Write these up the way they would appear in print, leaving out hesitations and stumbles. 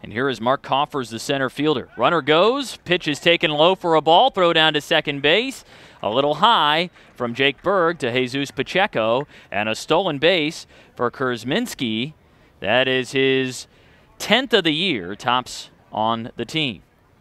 And here is Mark Coffers, the center fielder. Runner goes, pitch is taken low for a ball, throw down to second base. A little high from Jake Berg to Jesus Pacheco, and a stolen base for Kurzminski. That is his 10th of the year, tops on the team.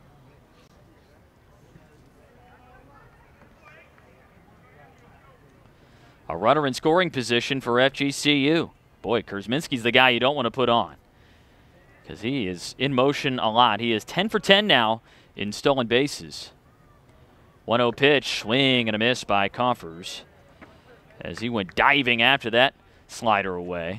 A runner in scoring position for FGCU. Boy, Kurzminski's the guy you don't want to put on because he is in motion a lot. He is 10 for 10 now in stolen bases. 1-0 pitch, swing and a miss by Coffers as he went diving after that slider away.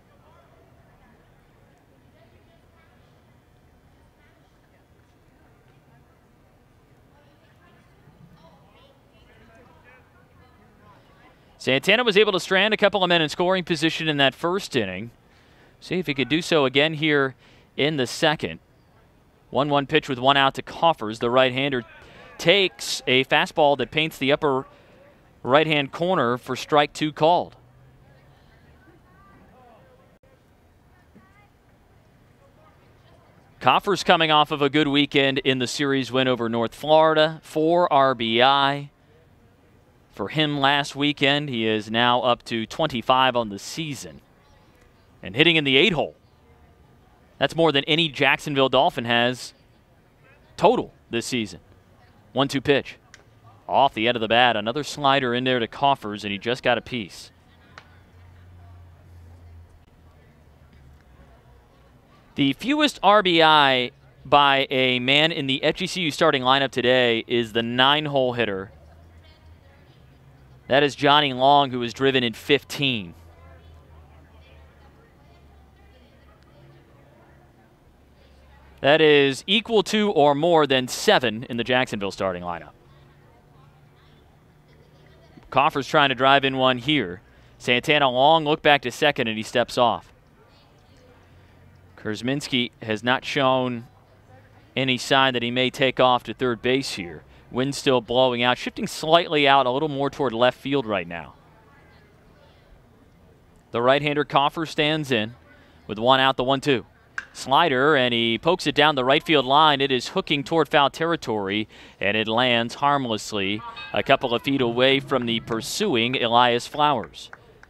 Santana was able to strand a couple of men in scoring position in that first inning. See if he could do so again here in the second. 1-1 pitch with one out to Coffers. The right-hander takes a fastball that paints the upper right-hand corner for strike two called. Coffers coming off of a good weekend in the series win over North Florida. 4 RBI. For him last weekend, he is now up to 25 on the season. And hitting in the 8-hole. That's more than any Jacksonville Dolphin has total this season. 1-2 pitch. Off the end of the bat. Another slider in there to Coffers, and he just got a piece. The fewest RBI by a man in the FGCU starting lineup today is the 9-hole hitter. That is Johnny Long, who was driven in 15. That is equal to or more than 7 in the Jacksonville starting lineup. Coffers trying to drive in one here. Santana long look back to second, and he steps off. Kurzminski has not shown any sign that he may take off to third base here. Wind still blowing out, shifting slightly out a little more toward left field right now. The right-hander Coffers stands in with one out, the 1-2. Slider, and he pokes it down the right field line. It is hooking toward foul territory, and it lands harmlessly a couple of feet away from the pursuing Elias Flowers.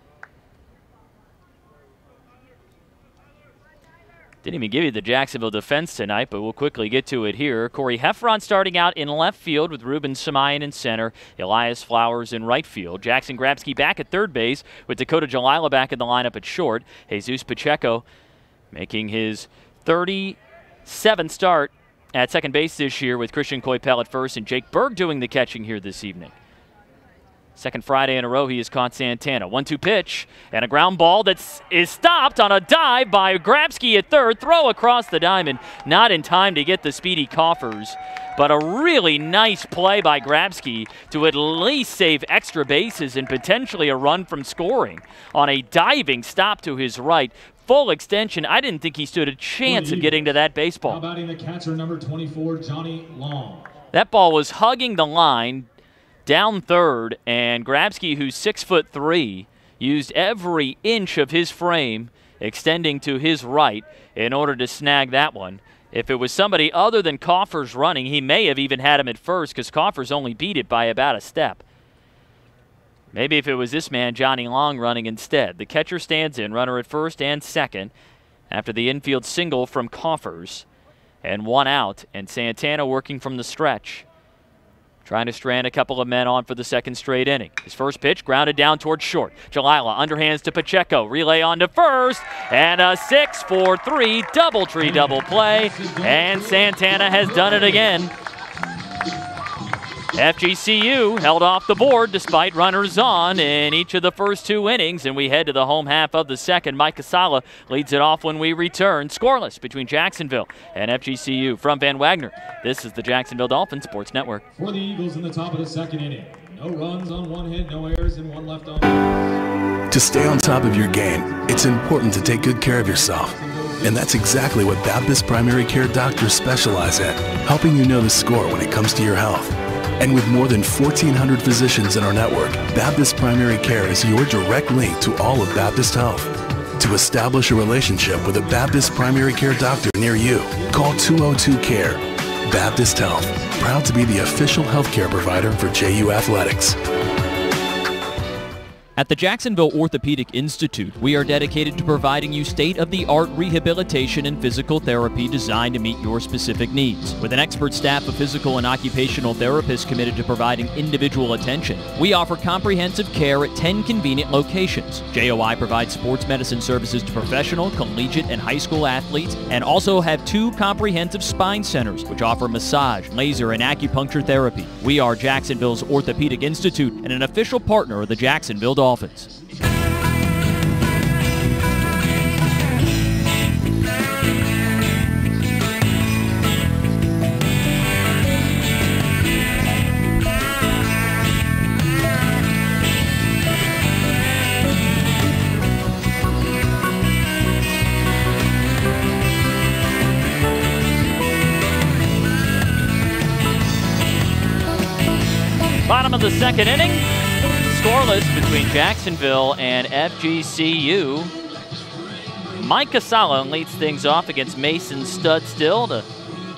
Didn't even give you the Jacksonville defense tonight, but we'll quickly get to it here. Corey Heffron starting out in left field with Ruben Samayan in center, Elias Flowers in right field. Jackson Grabsky back at third base with Dakota Jalila back in the lineup at short. Jesus Pacheco making his 37th start at second base this year with Christian Coypel at first and Jake Berg doing the catching here this evening. Second Friday in a row he has caught Santana. 1-2 pitch and a ground ball that is stopped on a dive by Grabsky at third. Throw across the diamond. Not in time to get the speedy Coffers, but a really nice play by Grabsky to at least save extra bases and potentially a run from scoring on a diving stop to his right. Full extension. I didn't think he stood a chance of getting to that baseball. How about the catcher number 24, Johnny Long? That ball was hugging the line down third, and Grabsky, who's 6'3", used every inch of his frame extending to his right in order to snag that one. If it was somebody other than Coffers running, he may have even had him at first because Coffers only beat it by about a step. Maybe if it was this man, Johnny Long, running instead. The catcher stands in, runner at first and second after the infield single from Coffers. And one out, and Santana working from the stretch, trying to strand a couple of men on for the second straight inning. His first pitch grounded down towards short. Jalila underhands to Pacheco. Relay on to first. And a 6-4-3 doubletree double play. And Santana has done it again. FGCU held off the board despite runners on in each of the first 2 innings, and we head to the home half of the second. Mike Casala leads it off when we return. Scoreless between Jacksonville and FGCU. From Van Wagner, this is the Jacksonville Dolphins Sports Network. For the Eagles in the top of the second inning. No runs on 1 hit, no errors, and 1 left on. To stay on top of your game, it's important to take good care of yourself. And that's exactly what Baptist Primary Care doctors specialize in, helping you know the score when it comes to your health. And with more than 1,400 physicians in our network, Baptist Primary Care is your direct link to all of Baptist Health. To establish a relationship with a Baptist primary care doctor near you, call 202-CARE. Baptist Health, proud to be the official healthcare provider for JU Athletics. At the Jacksonville Orthopedic Institute, we are dedicated to providing you state-of-the-art rehabilitation and physical therapy designed to meet your specific needs. With an expert staff of physical and occupational therapists committed to providing individual attention, we offer comprehensive care at 10 convenient locations. JOI provides sports medicine services to professional, collegiate, and high school athletes, and also have 2 comprehensive spine centers, which offer massage, laser, and acupuncture therapy. We are Jacksonville's Orthopedic Institute and an official partner of the Jacksonville Dolphins. Bottom of the second inning. Scoreless between Jacksonville and FGCU. Mike Casala leads things off against Mason Studstill to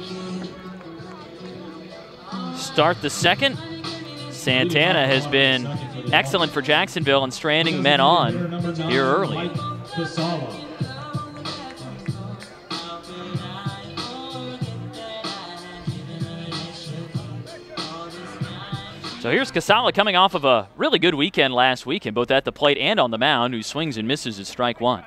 start the second. Santana has been excellent for Jacksonville in stranding men on here early. So here's Casala coming off of a really good weekend last weekend, both at the plate and on the mound, who swings and misses at strike 1.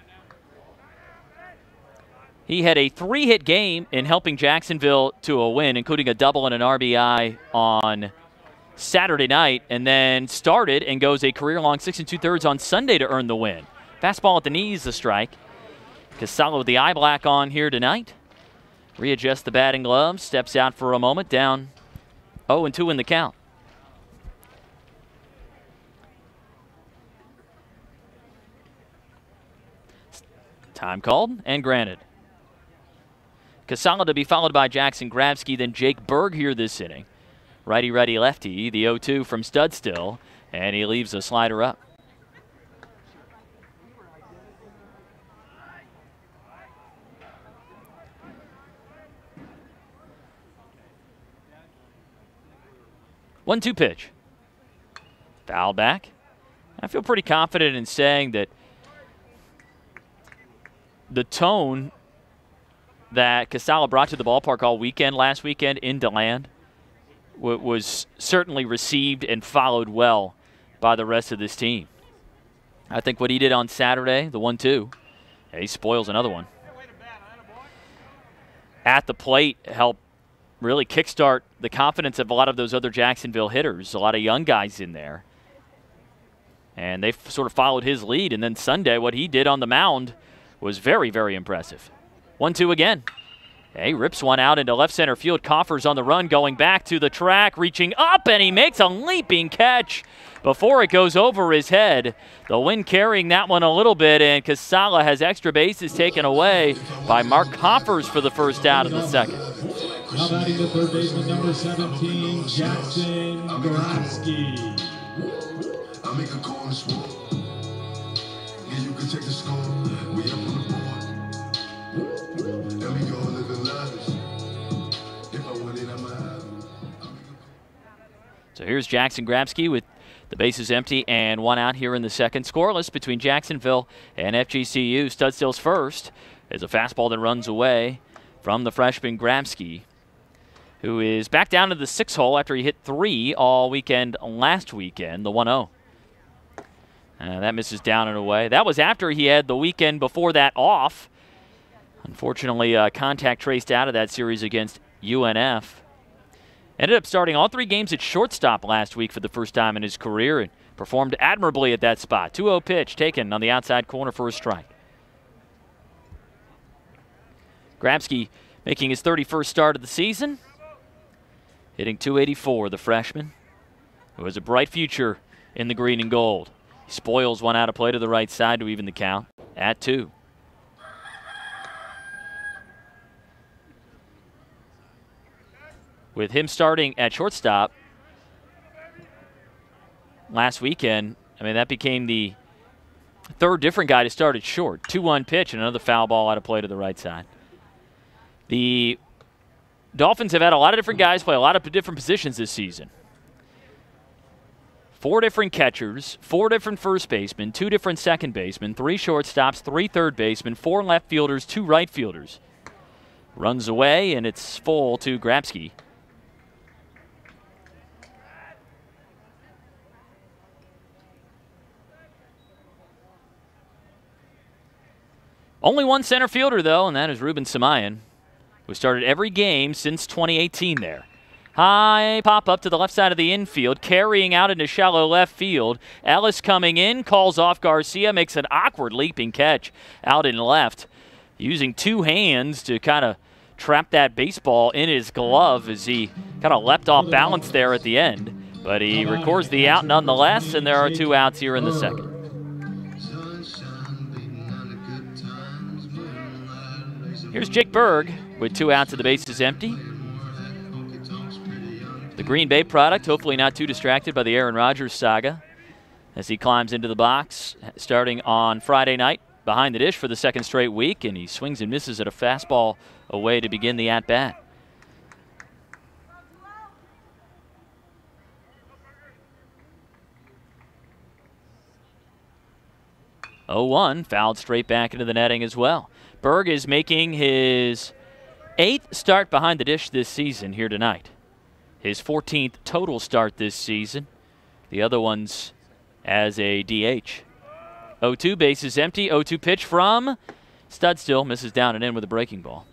He had a 3-hit game in helping Jacksonville to a win, including a double and an RBI on Saturday night, and then started and goes a career-long 6 2/3 on Sunday to earn the win. Fastball at the knees, the strike. Casala with the eye black on here tonight. Readjusts the batting gloves, steps out for a moment, down 0-2 in the count. Time called and granted. Casala to be followed by Jackson Grabsky, then Jake Berg here this inning. Righty, lefty, the 0-2 from Studstill, and he leaves a slider up. One-two pitch. Foul back. I feel pretty confident in saying that the tone that Casala brought to the ballpark all weekend, last weekend in DeLand, was certainly received and followed well by the rest of this team. I think what he did on Saturday, the 1-2, he spoils another one. At the plate helped really kickstart the confidence of a lot of those other Jacksonville hitters, a lot of young guys in there. And they sort of followed his lead. And then Sunday, what he did on the mound was very, very impressive. 1-2 again. He rips one out into left center field. Coffers on the run, going back to the track, reaching up, and he makes a leaping catch before it goes over his head. The wind carrying that one a little bit, and Casala has extra bases taken away by Mark Coffers for the first out of the second. Now batting the third baseman, number 17, Jackson Grabsky. I make a call and swoop. Yeah, you can check the score. We up on the board. And we go living lives. If I want it, I'm out. So here's Jackson Grabsky with the bases empty and one out here in the second. Scoreless between Jacksonville and FGCU. Studstill's first is a fastball that runs away from the freshman Grabsky, who is back down to the 6 hole after he hit 3 all weekend last weekend, the 1-0. That misses down and away. That was after he had the weekend before that off. Unfortunately, contact traced out of that series against UNF. Ended up starting all 3 games at shortstop last week for the first time in his career and performed admirably at that spot. 2-0 pitch taken on the outside corner for a strike. Grabsky making his 31st start of the season. Hitting .284, the freshman, who has a bright future in the green and gold. He spoils one out of play to the right side to even the count at 2. With him starting at shortstop last weekend, I mean, that became the Third different guy to start at short. 2-1 pitch and another foul ball out of play to the right side. The Dolphins have had a lot of different guys play a lot of different positions this season. 4 different catchers, 4 different first basemen, 2 different second basemen, 3 shortstops, 3 third basemen, 4 left fielders, 2 right fielders. Runs away, and it's full to Grabski. Only one center fielder, though, and that is Ruben Samayan, who started every game since 2018 there. High pop up to the left side of the infield, carrying out into shallow left field. Ellis coming in, calls off Garcia, makes an awkward leaping catch out in left, using 2 hands to kind of trap that baseball in his glove as he kind of leapt off balance there at the end. But he records the out nonetheless, and there are 2 outs here in the second. Here's Jake Berg with 2 outs and the base is empty. The Green Bay product, hopefully not too distracted by the Aaron Rodgers saga as he climbs into the box starting on Friday night behind the dish for the 2nd straight week, and he swings and misses at a fastball away to begin the at-bat. (0-1), fouled straight back into the netting as well. Berg is making his 8th start behind the dish this season here tonight. His 14th total start this season. The other one's as a DH. 0-2, base is empty. 0-2 pitch from Studstill, misses down and in with a breaking ball.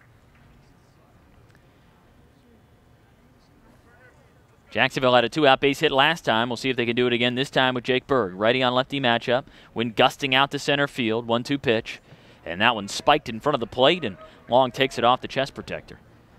Jacksonville had a 2-out base hit last time. We'll see if they can do it again this time with Jake Berg. Righty on lefty matchup. Wind gusting out to center field. 1-2 pitch. And that one spiked in front of the plate, and Long takes it off the chest protector.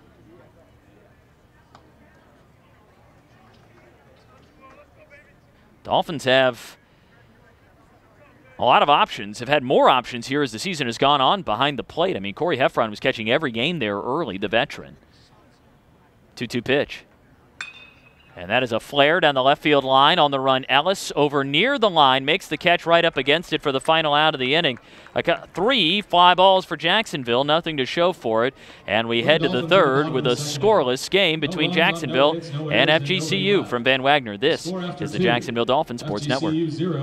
Dolphins have a lot of options, have had more options here as the season has gone on behind the plate. I mean, Corey Heffron was catching every game there early, the veteran. 2-2 pitch. And that is a flare down the left field line. On the run, Ellis over near the line, makes the catch right up against it for the final out of the inning. 3 fly balls for Jacksonville, nothing to show for it. And we head to the 3rd with a scoreless game between Jacksonville and FGCU. From Van Wagner, this is the Jacksonville Dolphins Sports Network.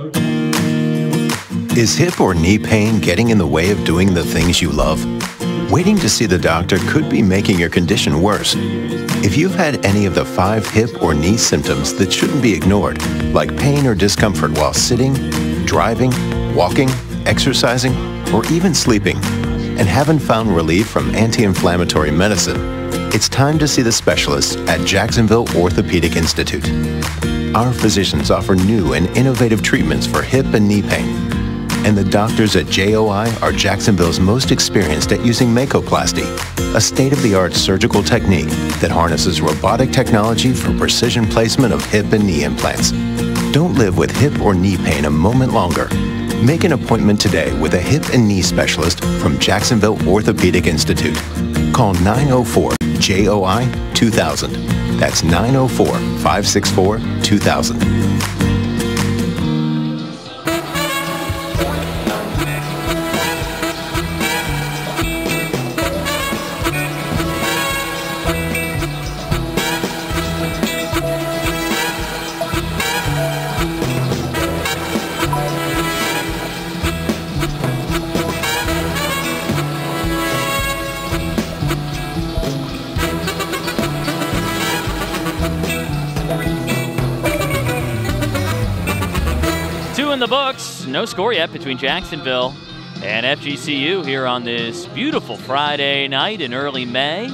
Is hip or knee pain getting in the way of doing the things you love? Waiting to see the doctor could be making your condition worse. If you've had any of the 5 hip or knee symptoms that shouldn't be ignored, like pain or discomfort while sitting, driving, walking, exercising, or even sleeping, and haven't found relief from anti-inflammatory medicine, it's time to see the specialists at Jacksonville Orthopedic Institute. Our physicians offer new and innovative treatments for hip and knee pain. And the doctors at JOI are Jacksonville's most experienced at using Makoplasty, a state-of-the-art surgical technique that harnesses robotic technology for precision placement of hip and knee implants. Don't live with hip or knee pain a moment longer. Make an appointment today with a hip and knee specialist from Jacksonville Orthopedic Institute. Call 904-JOI-2000. That's 904-564-2000. The books. No score yet between Jacksonville and FGCU here on this beautiful Friday night in early May.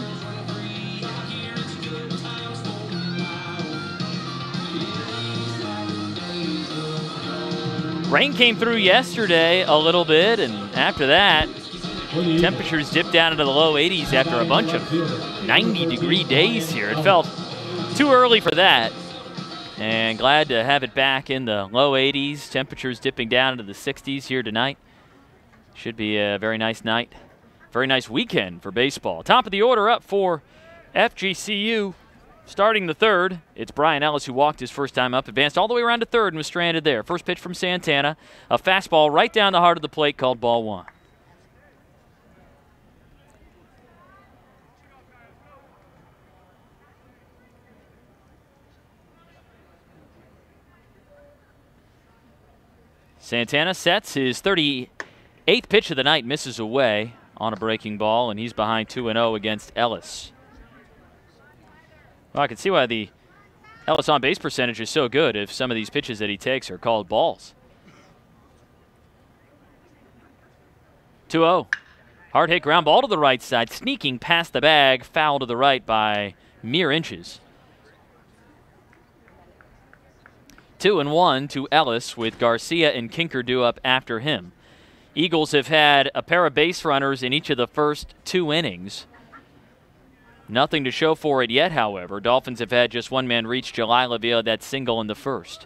Rain came through yesterday a little bit, and after that, temperatures dipped down into the low 80s after a bunch of 90-degree days here. It felt too early for that. And glad to have it back in the low 80s. Temperatures dipping down into the 60s here tonight. Should be a very nice night. Very nice weekend for baseball. Top of the order up for FGCU. Starting the third, it's Brian Ellis who walked his first time up, advanced all the way around to third and was stranded there. First pitch from Santana, a fastball right down the heart of the plate called ball one. Santana sets his 38th pitch of the night, misses away on a breaking ball, and he's behind 2-0 against Ellis. Well, I can see why the Ellis on-base percentage is so good if some of these pitches that he takes are called balls. 2-0. Hard hit ground ball to the right side, sneaking past the bag, foul to the right by mere inches. 2-1 to Ellis with Garcia and Kinker due up after him. Eagles have had a pair of base runners in each of the first 2 innings. Nothing to show for it yet, however. Dolphins have had just one man reach Jalila via that single in the first.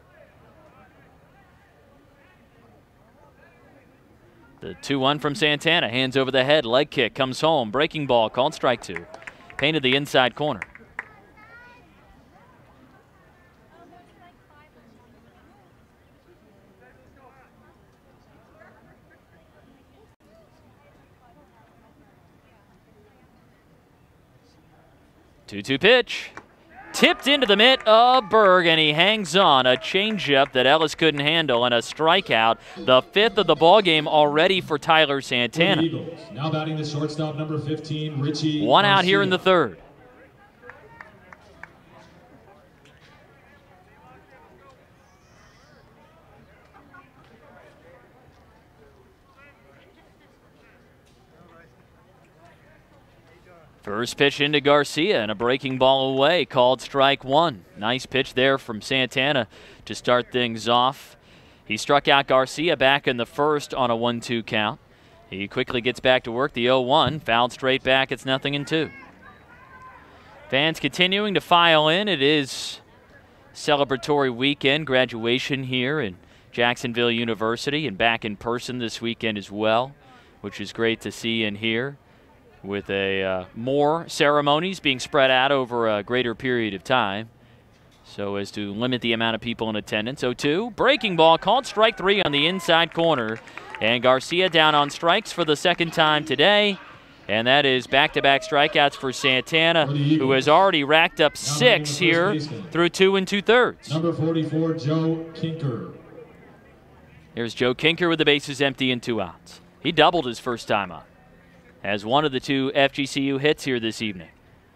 The 2-1 from Santana, hands over the head, leg kick, comes home, breaking ball, called strike 2. Painted the inside corner. Two-two pitch. Tipped into the mitt of Berg, and he hangs on. A changeup that Ellis couldn't handle, and a strikeout. The 5th of the ballgame already for Tyler Santana. Eagles. Now batting the shortstop, number 15, Richie. One out here in the third. First pitch into Garcia and a breaking ball away, called strike 1. Nice pitch there from Santana to start things off. He struck out Garcia back in the first on a 1-2 count. He quickly gets back to work. The 0-1, fouled straight back. It's 0-2. Fans continuing to file in. It is celebratory weekend, graduation here in Jacksonville University, and back in person this weekend as well, which is great to see and hear, with more ceremonies being spread out over a greater period of time so as to limit the amount of people in attendance. 0-2, breaking ball, called strike 3 on the inside corner, and Garcia down on strikes for the second time today, and that is back-to-back strikeouts for Santana, who has already racked up 6 here through 2 2/3. Number 44, Joe Kinker. Here's Joe Kinker with the bases empty and 2 outs. He doubled his first time up. Has one of the 2 FGCU hits here this evening.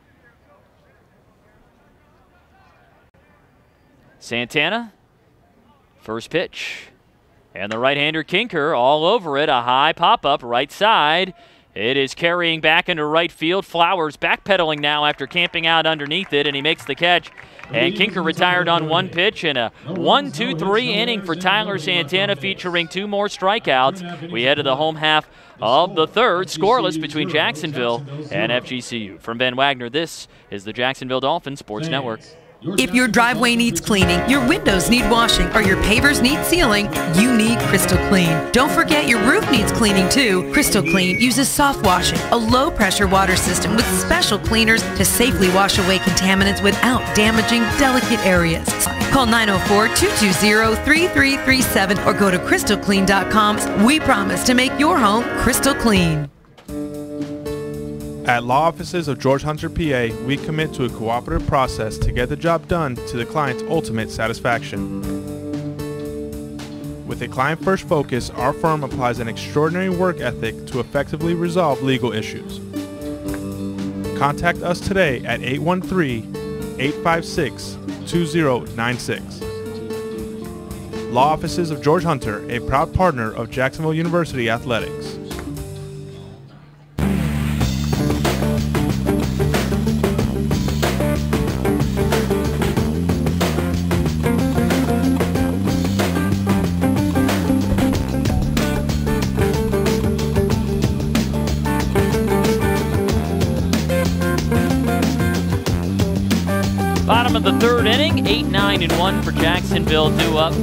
Santana, first pitch. And the right-hander Kinker all over it. A high pop-up right side. It is carrying back into right field. Flowers backpedaling now after camping out underneath it, and he makes the catch. And Kinker retired on 1 pitch, and a 1-2-3 inning for Tyler Santana, featuring 2 more strikeouts. We head to the home half of the third, scoreless between Jacksonville and FGCU. From Ben Wagner, this is the Jacksonville Dolphins Sports Network. If your driveway needs cleaning, your windows need washing, or your pavers need sealing, you need Crystal Clean. Don't forget your roof needs cleaning too. Crystal Clean uses soft washing, a low-pressure water system with special cleaners to safely wash away contaminants without damaging delicate areas. Call 904-220-3337 or go to crystalclean.com. We promise to make your home crystal clean. At Law Offices of George Hunter, PA, we commit to a cooperative process to get the job done to the client's ultimate satisfaction. With a client-first focus, our firm applies an extraordinary work ethic to effectively resolve legal issues. Contact us today at 813-856-2096. Law Offices of George Hunter, a proud partner of Jacksonville University Athletics. Bottom of the third inning, 8-9-1 for Jacksonville, due up.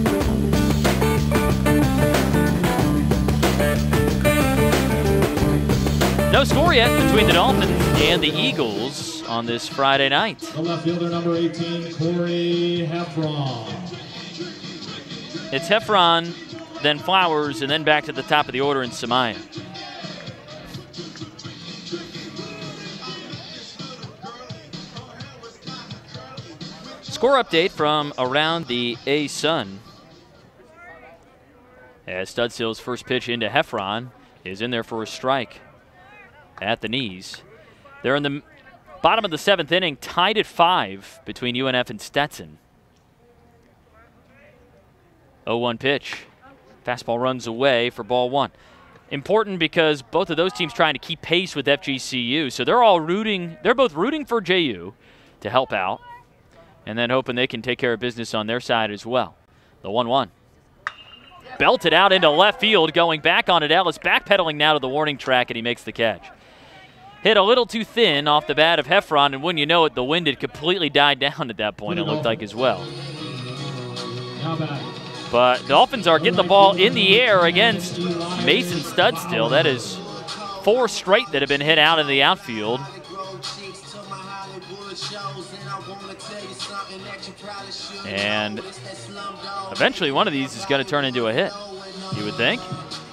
No score yet between the Dolphins and the Eagles on this Friday night. The left fielder, number 18, Corey Heffron. It's Heffron, then Flowers, and then back to the top of the order in Samayan. Score update from around the A-Sun. As Studstill's first pitch into Heffron is in there for a strike at the knees. They're in the bottom of the 7th inning, tied at 5 between UNF and Stetson. 0-1 pitch. Fastball runs away for ball 1. Important because both of those teams trying to keep pace with FGCU, so they're both rooting for JU to help out, and then hoping they can take care of business on their side as well. The 1-1. Belted out into left field, going back on it. Ellis backpedaling now to the warning track, and he makes the catch. Hit a little too thin off the bat of Heffron, and when you know it, the wind had completely died down at that point, it looked like as well. But Dolphins are getting the ball in the air against Mason Studstill. That is 4 straight that have been hit out in the outfield. And eventually one of these is going to turn into a hit, you would think.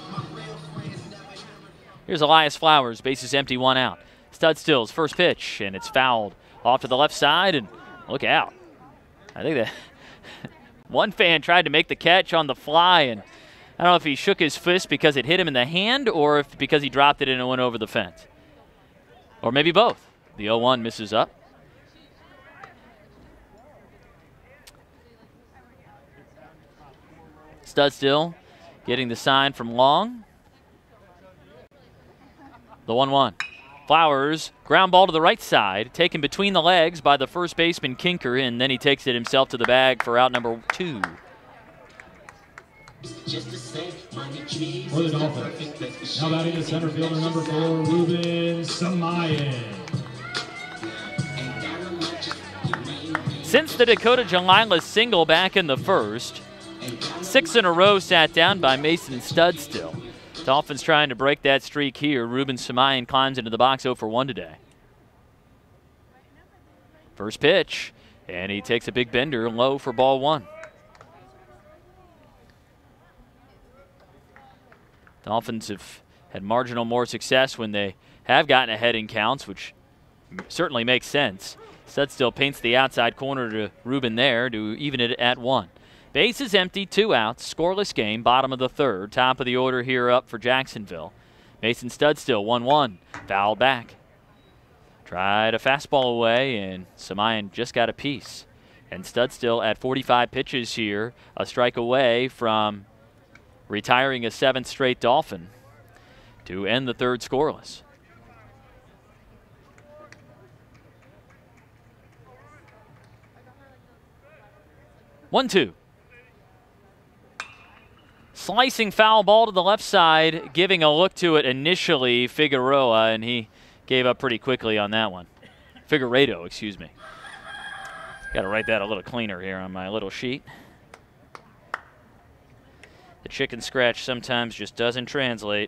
Here's Elias Flowers, bases empty, 1 out. Studstill's first pitch, and it's fouled off to the left side, and look out. I think that one fan tried to make the catch on the fly, and I don't know if he shook his fist because it hit him in the hand or if because he dropped it and it went over the fence. Or maybe both. The 0-1 misses up. Studstill getting the sign from Long. The 1-1. Flowers, ground ball to the right side, taken between the legs by the first baseman Kinker, and then he takes it himself to the bag for out number 2. For the Dolphins. Now batting the center fielder, number 4, Ruben Samayan. Since the Dakota Jalila single back in the first, 6 in a row sat down by Mason Studstill. Dolphins trying to break that streak here. Ruben Samayan climbs into the box 0 for 1 today. First pitch, and he takes a big bender low for ball 1. Dolphins have had marginal more success when they have gotten ahead in counts, which certainly makes sense. Studstill paints the outside corner to Ruben there to even it at 1. Base is empty, 2 outs, scoreless game, bottom of the 3rd. Top of the order here up for Jacksonville. Mason Studstill, 1-1, fouled back. Tried a fastball away, and Samayan just got a piece. And Studstill at 45 pitches here, a strike away from retiring a 7th straight Dolphin to end the 3rd scoreless. One-two. Slicing foul ball to the left side, giving a look to it initially, Figueroa, and he gave up pretty quickly on that one. Figueredo, excuse me. Got to write that a little cleaner here on my little sheet. The chicken scratch sometimes just doesn't translate.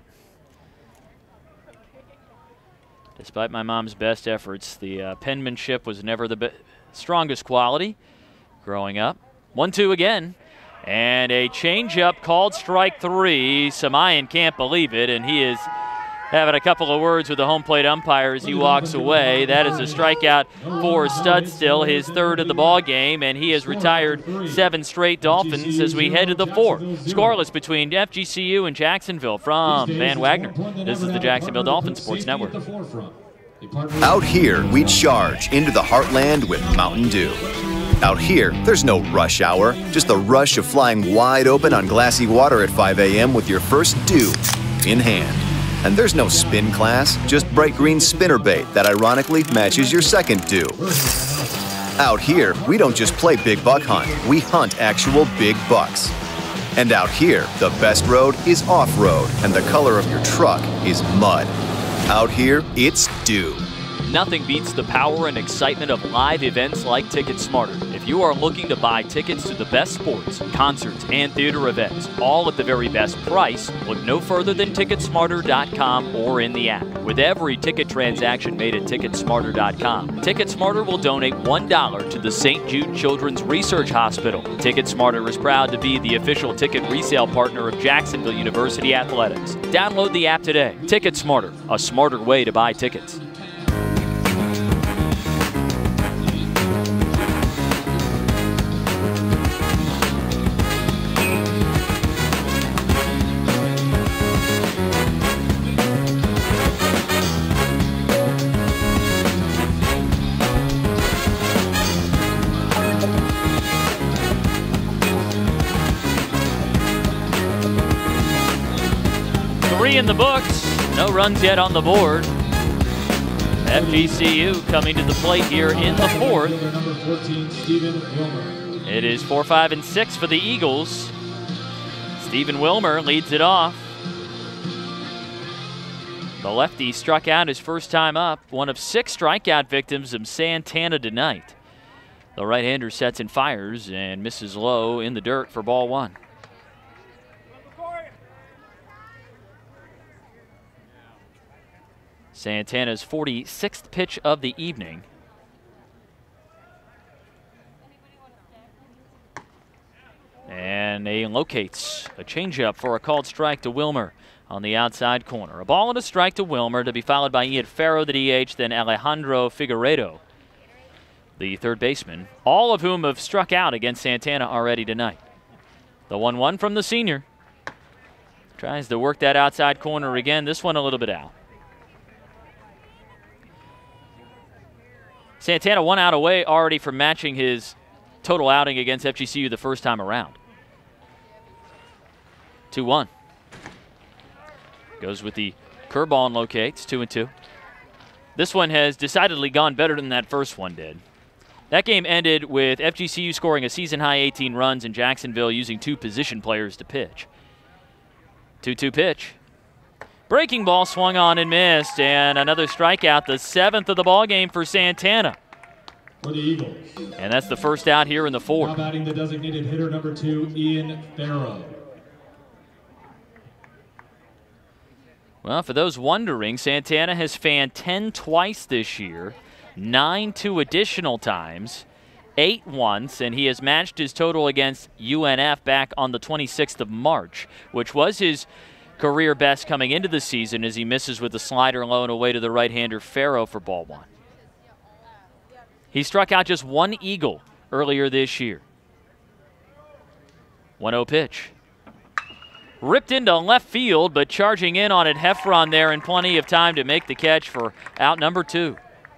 Despite my mom's best efforts, the penmanship was never the strongest quality growing up. 1-2 again. And a changeup called strike 3. Samayan can't believe it, and he is having a couple of words with the home plate umpire as he walks away. That is a strikeout for Studstill, his 3rd of the ball game, and he has retired 7 straight Dolphins as we head to the 4th. Scoreless between FGCU and Jacksonville. From Van Wagner, this is the Jacksonville Dolphins Sports Network. Out here, we charge into the heartland with Mountain Dew. Out here, there's no rush hour, just the rush of flying wide open on glassy water at 5 a.m. with your first dew in hand. And there's no spin class, just bright green spinnerbait that ironically matches your second dew. Out here, we don't just play big buck hunt, we hunt actual big bucks. And out here, the best road is off-road, and the color of your truck is mud. Out here, it's dew. Nothing beats the power and excitement of live events like Ticket Smarter. If you are looking to buy tickets to the best sports, concerts, and theater events, all at the very best price, look no further than Ticketsmarter.com or in the app. With every ticket transaction made at Ticketsmarter.com, TicketSmarter will donate $1 to the St. Jude Children's Research Hospital. TicketSmarter is proud to be the official ticket resale partner of Jacksonville University Athletics. Download the app today. TicketSmarter, a smarter way to buy tickets. In the books, no runs yet on the board. FGCU coming to the plate here in the fourth. It is 4, 5, and 6 for the Eagles. Stephen Wilmer leads it off. The lefty struck out his first time up, one of 6 strikeout victims of Santana tonight. The right-hander sets and fires and misses low in the dirt for ball 1. Santana's 46th pitch of the evening. And he locates a changeup for a called strike to Wilmer on the outside corner. A ball and a strike to Wilmer, to be followed by Ian Farrow, the DH, then Alejandro Figueiredo, the third baseman, all of whom have struck out against Santana already tonight. The 1-1 from the senior. Tries to work that outside corner again, this one a little bit out. Santana 1 out away already from matching his total outing against FGCU the first time around. 2-1. Goes with the curveball and locates, 2-2. This one has decidedly gone better than that first one did. That game ended with FGCU scoring a season-high 18 runs and Jacksonville using 2 position players to pitch. 2-2 pitch. Breaking ball swung on and missed, and another strikeout, the 7th of the ball game for Santana. For the Eagles. And that's the first out here in the 4th. Now batting the designated hitter, number 2, Ian Farrow. Well, for those wondering, Santana has fanned 10 twice this year, 9 2 additional times, 8 once, and he has matched his total against UNF back on the 26th of March, which was his career best coming into the season, as he misses with the slider low and away to the right-hander Farrow for ball 1. He struck out just 1 Eagle earlier this year. 1-0 pitch. Ripped into left field, but charging in on it, Heffron there, and plenty of time to make the catch for out number 2.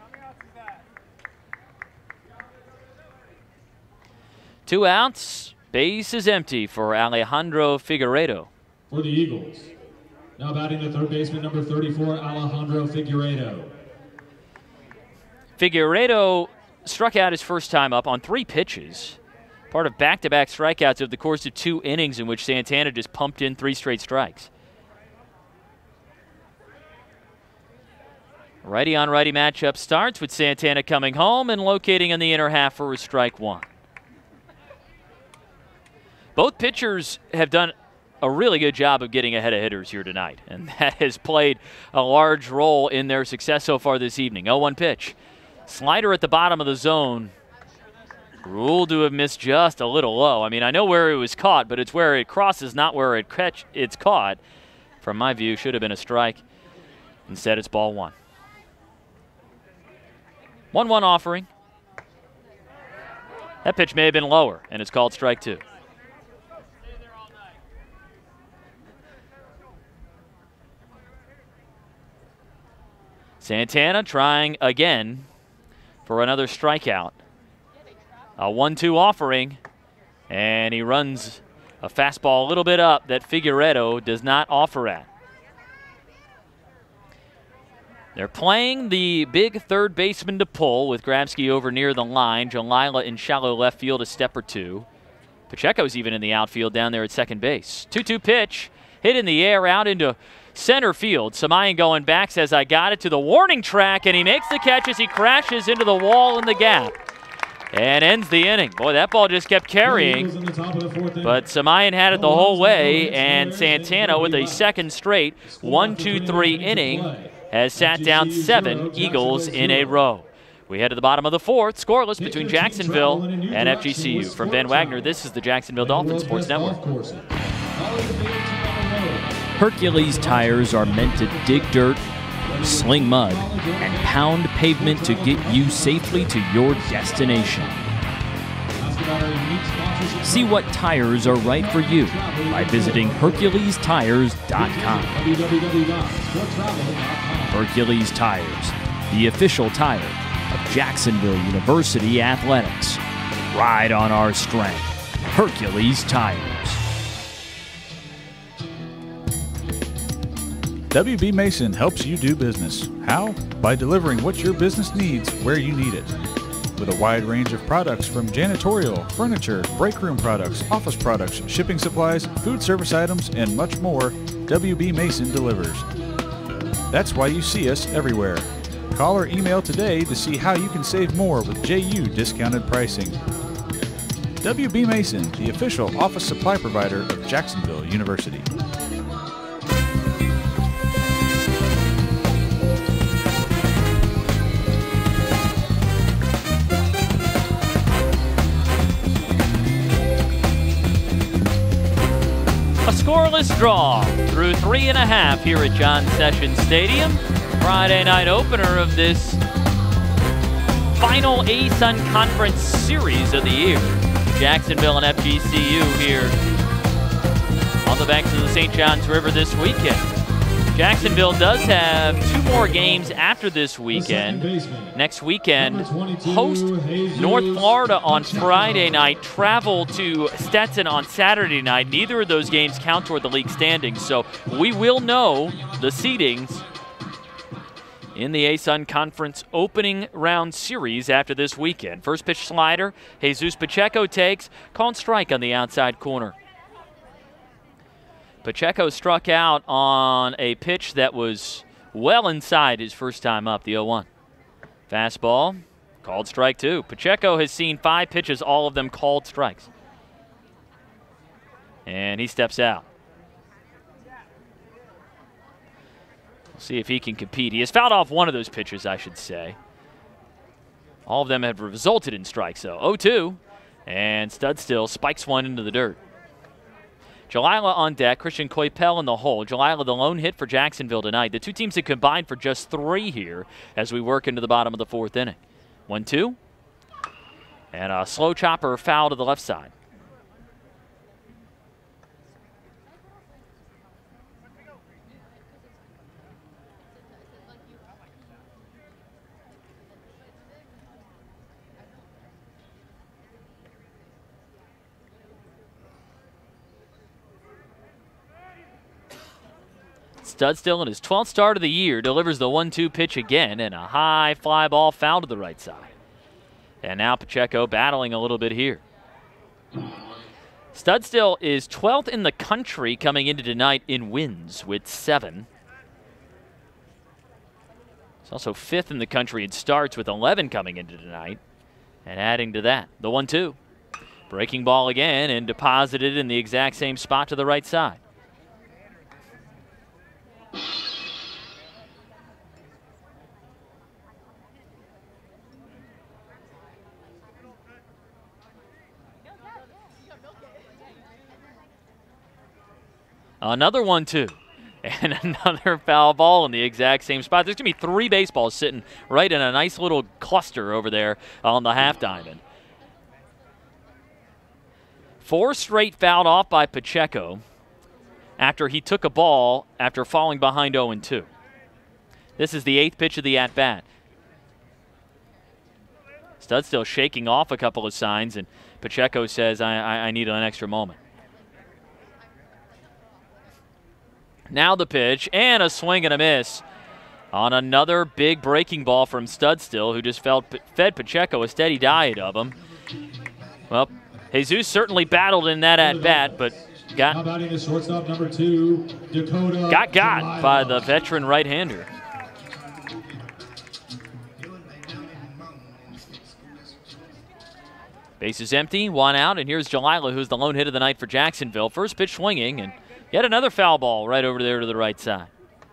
Two outs, base is empty for Alejandro Figueiredo. For the Eagles. Now batting the third baseman, number 34, Alejandro Figueiredo. Figueiredo struck out his first time up on 3 pitches. Part of back-to-back strikeouts over the course of 2 innings in which Santana just pumped in 3 straight strikes. Righty-on-righty matchup starts with Santana coming home and locating in the inner half for a strike 1. Both pitchers have done a really good job of getting ahead of hitters here tonight, and that has played a large role in their success so far this evening. 0-1 pitch. Slider at the bottom of the zone. Ruled to have missed just a little low. I mean, I know where it was caught, but it's where it crosses, not where it's caught. From my view, should have been a strike. Instead, it's ball 1. 1-1 offering. That pitch may have been lower, and it's called strike 2. Santana trying again for another strikeout. A 1-2 offering, and he runs a fastball a little bit up that Figueiredo does not offer at. They're playing the big third baseman to pull with Grabsky over near the line. Jalila in shallow left field a step or 2. Pacheco's even in the outfield down there at second base. 2-2 pitch. hit in the air out into center field. Samayan going back, says, I got it to the warning track, and he makes the catch as he crashes into the wall in the gap and ends the inning. Boy, that ball just kept carrying, but Samayan had it the whole way, and Santana with a second straight 1-2-3 inning has sat down 7 Eagles in a row. We head to the bottom of the fourth, scoreless between Jacksonville and FGCU. From Ben Wagner, this is the Jacksonville Dolphins Sports Network. Hercules tires are meant to dig dirt, sling mud, and pound pavement to get you safely to your destination. See what tires are right for you by visiting HerculesTires.com. Hercules Tires, the official tire of Jacksonville University Athletics. Ride on our strength. Hercules Tires. WB Mason helps you do business. How? By delivering what your business needs where you need it. With a wide range of products from janitorial, furniture, break room products, office products, shipping supplies, food service items, and much more, WB Mason delivers. That's why you see us everywhere. Call or email today to see how you can save more with JU discounted pricing. WB Mason, the official office supply provider of Jacksonville University. A scoreless draw through 3.5 here at John Sessions Stadium. Friday night opener of this final A-Sun Conference Series of the year. Jacksonville and FGCU here on the banks of the St. Johns River this weekend. Jacksonville does have 2 more games after this weekend. Next weekend, host North Florida on Friday night, travel to Stetson on Saturday night. Neither of those games count toward the league standings, so we will know the seedings in the A-Sun Conference opening round series after this weekend. First pitch slider, Jesus Pacheco takes, called strike on the outside corner. Pacheco struck out on a pitch that was well inside his first time up, the 0-1. Fastball, called strike 2. Pacheco has seen 5 pitches, all of them called strikes. And he steps out. We'll see if he can compete. He has fouled off one of those pitches, I should say. All of them have resulted in strikes, though. 0-2, and Studstill spikes one into the dirt. Jalila on deck, Christian Coypel in the hole. Jalila the lone hit for Jacksonville tonight. The two teams have combined for just 3 here as we work into the bottom of the 4th inning. 1-2, and a slow chopper foul to the left side. Studstill in his 12th start of the year delivers the 1-2 pitch again, and a high fly ball foul to the right side. And now Pacheco battling a little bit here. Studstill is 12th in the country coming into tonight in wins with 7. He's also 5th in the country in starts with 11 coming into tonight. And adding to that, the 1-2. Breaking ball again and deposited in the exact same spot to the right side. Another 1-2. And another foul ball in the exact same spot. There's going to be 3 baseballs sitting right in a nice little cluster over there on the half diamond. 4 straight fouled off by Pacheco after he took a ball after falling behind 0-2. This is the 8th pitch of the at-bat. Studstill shaking off a couple of signs, and Pacheco says, I need an extra moment. Now the pitch, and a swing and a miss on another big breaking ball from Studstill, who just fed Pacheco a steady diet of them. Well, Jesus certainly battled in that at-bat, but Now batting the shortstop, number 2, Dakota. got by the veteran right-hander. Base is empty, 1 out, and here's Jalila, who's the lone hit of the night for Jacksonville. First pitch swinging, and yet another foul ball right over there to the right side.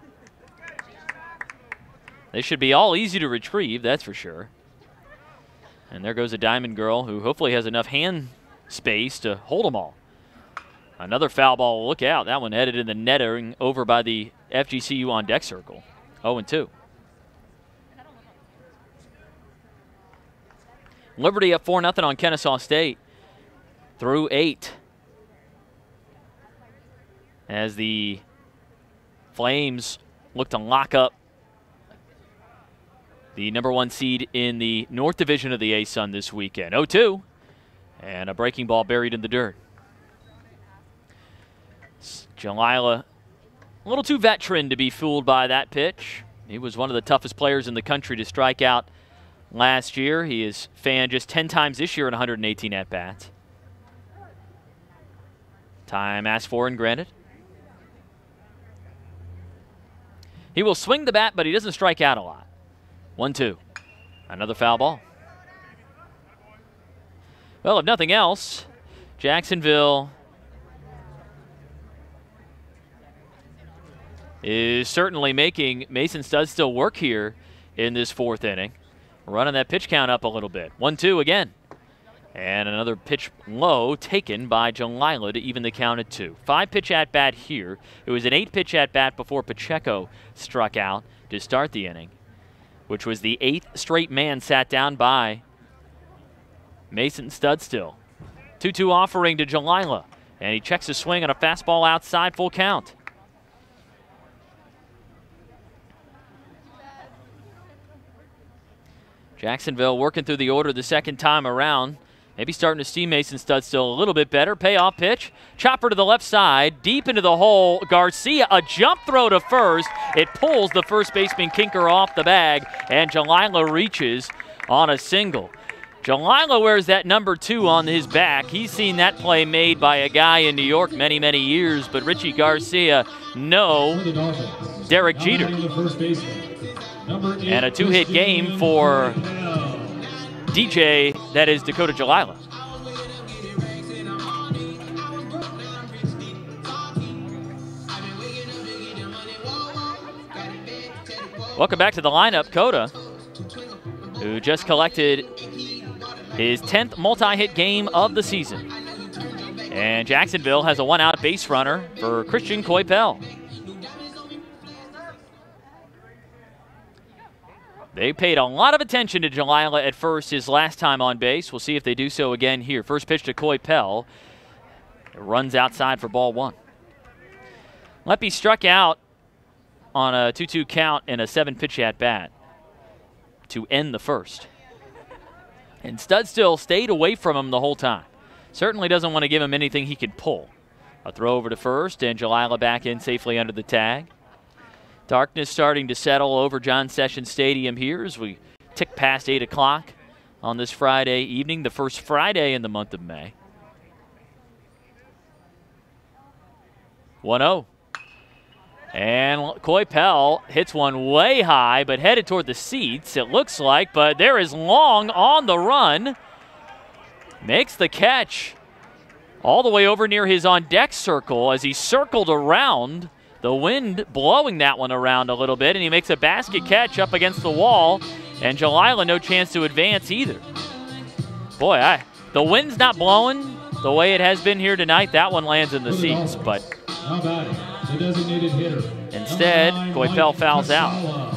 They should be all easy to retrieve, that's for sure. And there goes a Diamond Girl who hopefully has enough hand space to hold them all. Another foul ball, look out. That one headed in the netting over by the FGCU on deck circle. 0-2. Liberty up 4-0 on Kennesaw State through 8. As the Flames look to lock up the number 1 seed in the North Division of the A-Sun this weekend. 0-2, and a breaking ball buried in the dirt. Jalila, a little too veteran to be fooled by that pitch. He was one of the toughest players in the country to strike out last year. He is fanned just 10 times this year in 118 at-bats. Time asked for and granted. He will swing the bat, but he doesn't strike out a lot. 1-2. Another foul ball. Well, if nothing else, Jacksonville is certainly making Mason Studstill work here in this 4th inning. Running that pitch count up a little bit. 1-2 again. And another pitch low taken by Jalila to even the count at 2. 5-pitch at-bat here. It was an 8-pitch at-bat before Pacheco struck out to start the inning, which was the 8th straight man sat down by Mason Studstill. 2-2 offering to Jalila, and he checks his swing on a fastball outside, full count. Jacksonville working through the order the second time around. Maybe starting to see Mason Studstill a little bit better. Payoff pitch. Chopper to the left side. Deep into the hole. Garcia, a jump throw to first. It pulls the first baseman Kinker off the bag, and Jalila reaches on a single. Jalila wears that number 2 on his back. He's seen that play made by a guy in New York many, many years, but Richie Garcia, no. Derek Jeter. And a 2-hit game for DJ, that is Dakota Jalila. Welcome back to the lineup, Coda, who just collected his 10th multi-hit game of the season. And Jacksonville has a 1-out base runner for Christian Coypel. They paid a lot of attention to Jalila at first his last time on base. We'll see if they do so again here. First pitch to Coypel. It runs outside for ball 1. Leppy struck out on a 2-2 count in a 7-pitch at-bat to end the first. And Studstill stayed away from him the whole time. Certainly doesn't want to give him anything he could pull. A throw over to first, and Jalila back in safely under the tag. Darkness starting to settle over John Sessions Stadium here as we tick past 8 o'clock on this Friday evening, the first Friday in the month of May. 1-0. And Coypel hits one way high, but headed toward the seats, it looks like. But there is Long on the run. Makes the catch all the way over near his on-deck circle as he circled around. The wind blowing that one around a little bit, and he makes a basket catch up against the wall, and Jalila no chance to advance either. Boy, the wind's not blowing the way it has been here tonight. That one lands in the seats, but instead, Coypel fouls out.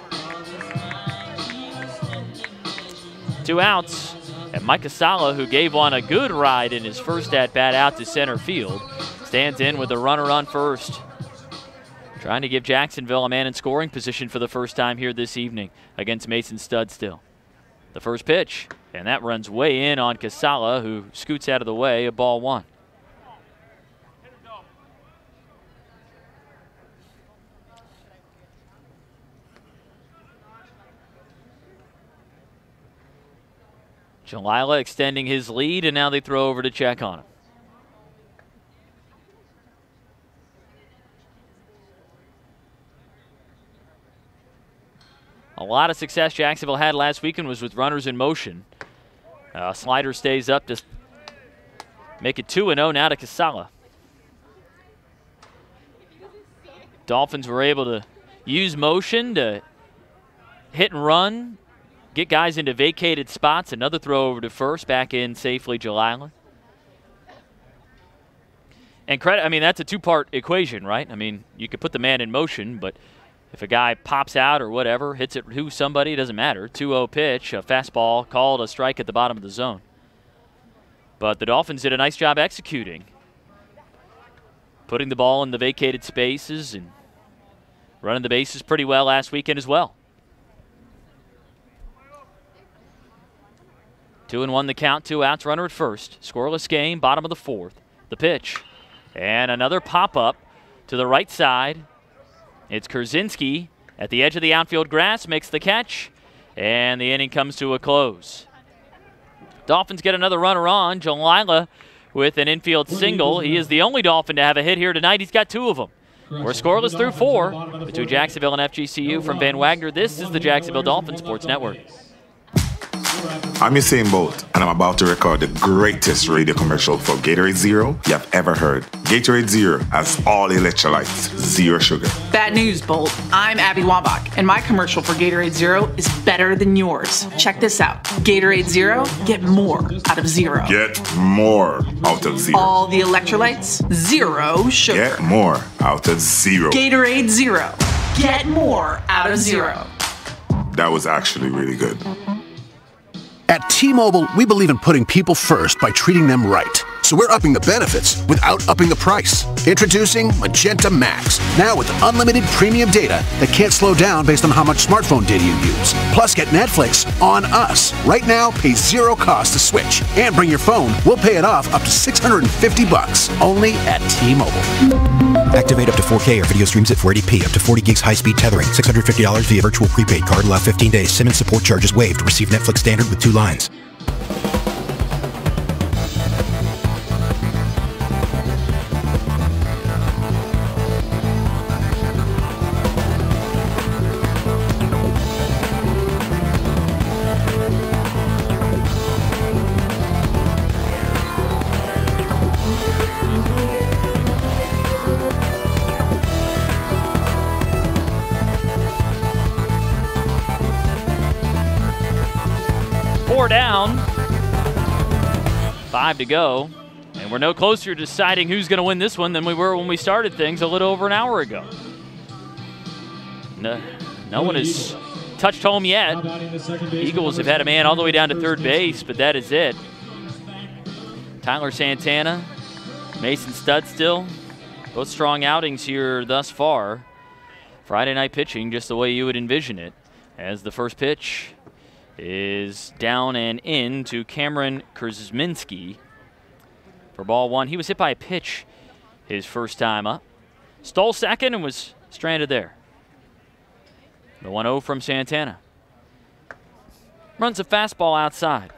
2 outs, and Mike Casala, who gave one a good ride in his first at-bat out to center field, stands in with a runner on first. Trying to give Jacksonville a man in scoring position for the first time here this evening against Mason Studstill. The first pitch, and that runs way in on Casala, who scoots out of the way of ball 1. Jalila extending his lead, and now they throw over to check on him. A lot of success Jacksonville had last weekend was with runners in motion. Slider stays up to make it 2-0 now to Casala. Dolphins were able to use motion to hit and run, get guys into vacated spots. Another throw over to first, back in safely Jalila. And credit, I mean, that's a two-part equation, right? I mean, you could put the man in motion, but if a guy pops out or whatever, hits it to somebody, it doesn't matter. 2-0 pitch, a fastball called a strike at the bottom of the zone. But the Dolphins did a nice job executing, putting the ball in the vacated spaces and running the bases pretty well last weekend as well. 2-1 the count, 2 outs, runner at first. Scoreless game, bottom of the fourth. The pitch. And another pop-up to the right side. It's Kurzinski at the edge of the outfield grass, makes the catch, and the inning comes to a close. Dolphins get another runner on. Jalila with an infield single. He is the only Dolphin to have a hit here tonight. He's got 2 of them. We're scoreless through 4 between Jacksonville and FGCU. From Van Wagner, this is the Jacksonville Dolphin Sports Network. I'm Usain Bolt, and I'm about to record the greatest radio commercial for Gatorade Zero you have ever heard. Gatorade Zero has all electrolytes, zero sugar. Bad news, Bolt. I'm Abby Wambach, and my commercial for Gatorade Zero is better than yours. Check this out. Gatorade Zero, get more out of zero. Get more out of zero. All the electrolytes, zero sugar. Get more out of zero. Gatorade Zero, get more out of zero. That was actually really good. At T-Mobile, we believe in putting people first by treating them right. So we're upping the benefits without upping the price. Introducing Magenta Max. Now with unlimited premium data that can't slow down based on how much smartphone data you use. Plus, get Netflix on us. Right now, pay zero cost to switch. And bring your phone. We'll pay it off up to $650. Only at T-Mobile. Activate up to 4K or video streams at 480p. Up to 40 gigs high-speed tethering. $650 via virtual prepaid card. Allow 15 days. SIM and support charges waived. Receive Netflix standard with 2 lines. Down, 5 to go, and we're no closer to deciding who's going to win this one than we were when we started things a little over an hour ago. No one has touched home yet. Eagles have had a man all the way down to third base, but that is it. Tyler Santana, Mason Studstill, both strong outings here thus far. Friday night pitching just the way you would envision it, as the first pitch is down and in to Cameron Kurzminski for ball 1. He was hit by a pitch his first time up. Stole second and was stranded there. The 1-0 from Santana. Runs a fastball outside.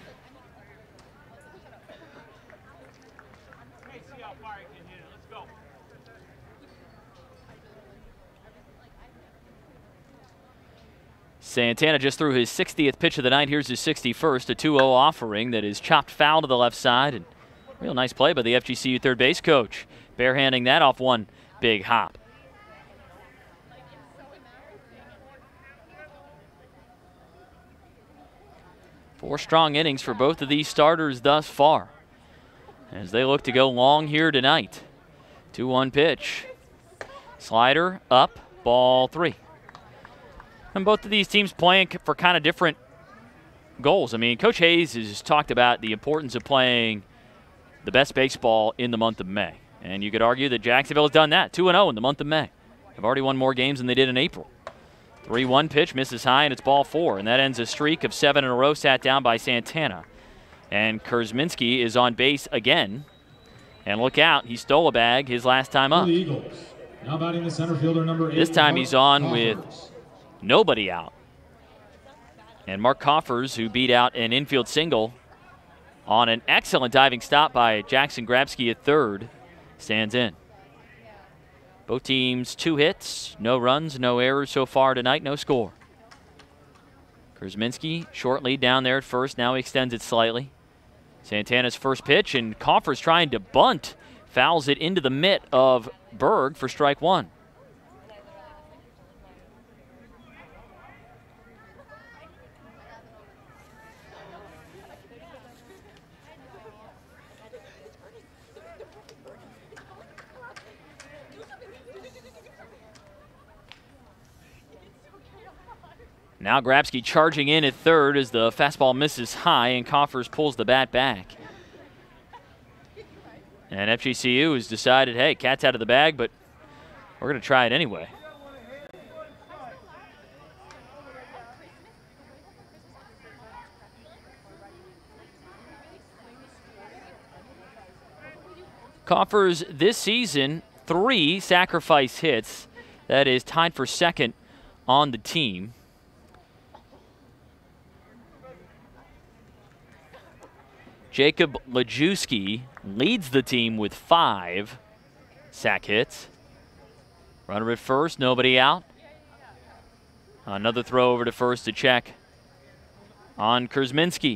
Santana just threw his 60th pitch of the night. Here's his 61st, a 2-0 offering that is chopped foul to the left side. And real nice play by the FGCU third base coach, barehanding that off one big hop. Four strong innings for both of these starters thus far, as they look to go long here tonight. 2-1 pitch. Slider up, ball 3. And both of these teams playing for kind of different goals. I mean, Coach Hayes has talked about the importance of playing the best baseball in the month of May. And you could argue that Jacksonville has done that, 2-0 in the month of May. They've already won more games than they did in April. 3-1 pitch, misses high, and it's ball 4. And that ends a streak of 7 in a row sat down by Santana. And Kurzminski is on base again. And look out, he stole a bag his last time up. Now batting the center fielder, number 8. This time he's on with nobody out. And Mark Coffers, who beat out an infield single on an excellent diving stop by Jackson Grabsky at third, stands in. Both teams 2 hits, no runs, no errors so far tonight, no score. Krasminski, short lead down there at first. Now he extends it slightly. Santana's first pitch, and Kauffer's trying to bunt. Fouls it into the mitt of Berg for strike one. Now Grabski charging in at third as the fastball misses high and Kaufers pulls the bat back. And FGCU has decided, hey, cat's out of the bag, but we're going to try it anyway. Kaufers this season, 3 sacrifice hits. That is tied for second on the team. Jacob Lajewski leads the team with 5 sac hits. Runner at first, nobody out. Another throw over to first to check on Krasminski.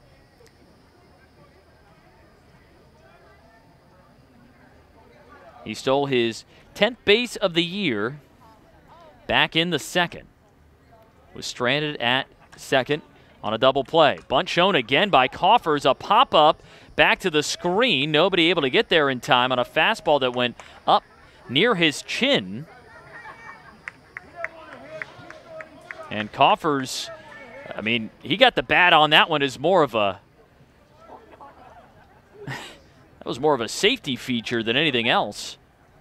He stole his 10th base of the year back in the second. Was stranded at second on a double play. Bunt shown again by Kaufers. A pop-up back to the screen. Nobody able to get there in time on a fastball that went up near his chin. And Kaufers, I mean, he got the bat on that one as more of a that was more of a safety feature than anything else.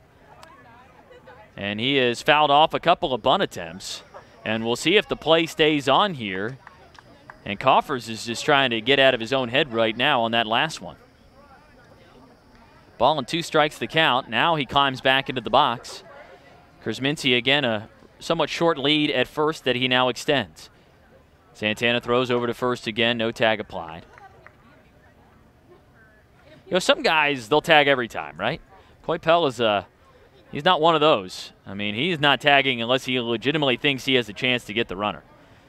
And he has fouled off a couple of bunt attempts. And we'll see if the play stays on here. And Kaufers is just trying to get out of his own head right now on that last one. Ball and 2 strikes the count. Now he climbs back into the box. Krasminski again a somewhat short lead at first that he now extends. Santana throws over to first again. No tag applied. You know, some guys, they'll tag every time, right? Coypel is he's not one of those. I mean, he's not tagging unless he legitimately thinks he has a chance to get the runner.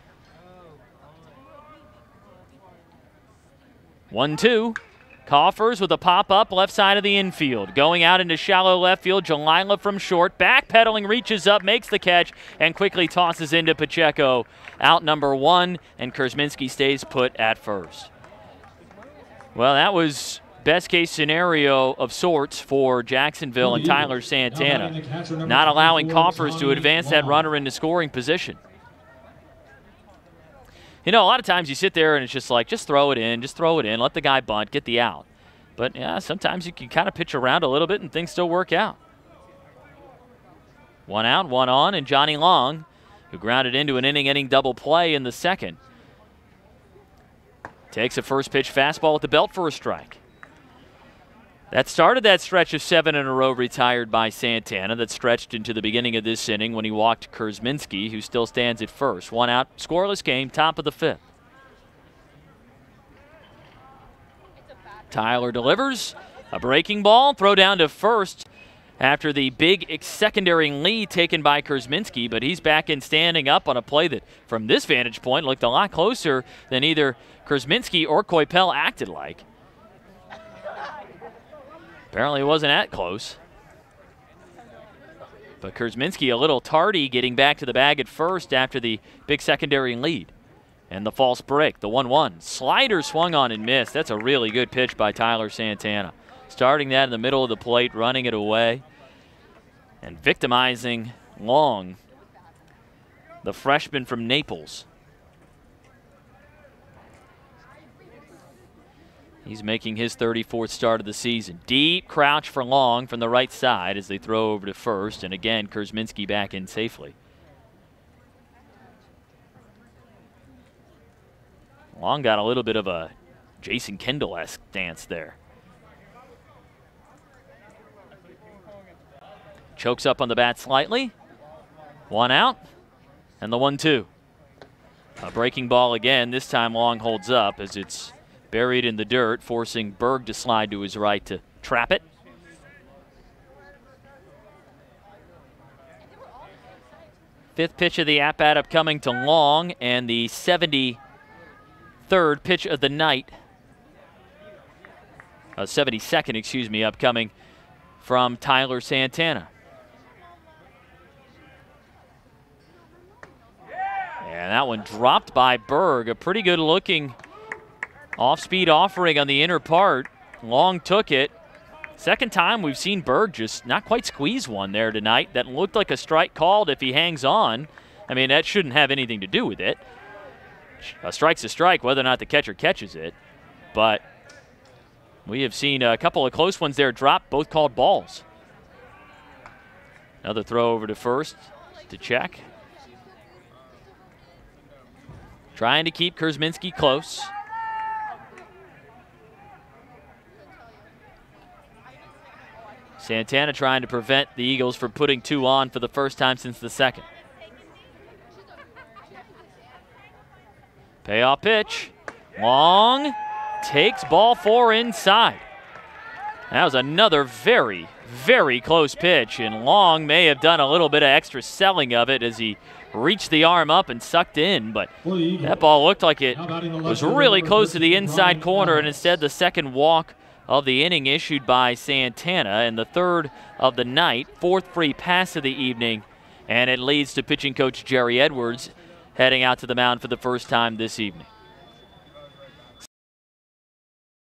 1-2. Kaufers with a pop-up left side of the infield. Going out into shallow left field. Jalila from short. Backpedaling, reaches up, makes the catch, and quickly tosses into Pacheco. Out number 1, and Krasminski stays put at first. Well, that was best case scenario of sorts for Jacksonville and Tyler Santana. Not allowing Kaufers to advance that runner into scoring position. You know, a lot of times you sit there and it's just like, just throw it in, let the guy bunt, get the out. But, yeah, sometimes you can kind of pitch around a little bit and things still work out. 1 out, 1 on, and Johnny Long, who grounded into an inning-ending double play in the second, takes a first pitch fastball at the belt for a strike. That started that stretch of 7 in a row retired by Santana that stretched into the beginning of this inning when he walked Krasminski, who still stands at first. 1 out, scoreless game, top of the 5th. Tyler delivers a breaking ball, throw down to first after the big secondary lead taken by Krasminski, but he's back in standing up on a play that, from this vantage point, looked a lot closer than either Krasminski or Coypel acted like. Apparently it wasn't that close. But Krasminski a little tardy getting back to the bag at first after the big secondary lead. And the false break, the 1-1. Slider swung on and missed. That's a really good pitch by Tyler Santana. Starting that in the middle of the plate, running it away. And victimizing Long, the freshman from Naples. He's making his 34th start of the season. Deep crouch for Long from the right side as they throw over to first. And again, Krasminski back in safely. Long got a little bit of a Jason Kendall-esque dance there. Chokes up on the bat slightly. 1 out. And the 1-2. A breaking ball again. This time Long holds up as it's buried in the dirt, forcing Berg to slide to his right to trap it. Fifth pitch of the at-bat upcoming to Long, and the 73rd pitch of the night. 72nd, excuse me, upcoming from Tyler Santana. And that one dropped by Berg. A pretty good looking off-speed offering on the inner part. Long took it. Second time we've seen Berg just not quite squeeze one there tonight. That looked like a strike called if he hangs on. I mean, that shouldn't have anything to do with it. A strike's a strike, whether or not the catcher catches it. But we have seen a couple of close ones there drop, both called balls. Another throw over to first to check. Trying to keep Kurzminski close. Santana trying to prevent the Eagles from putting two on for the first time since the second. Payoff pitch. Long takes ball 4 inside. That was another very, very close pitch, and Long may have done a little bit of extra selling of it as he reached the arm up and sucked in, but that ball looked like it was really close to the inside corner, and instead the second walk of the inning issued by Santana, and the third of the night, fourth free pass of the evening, and it leads to pitching coach Jerry Edwards heading out to the mound for the first time this evening.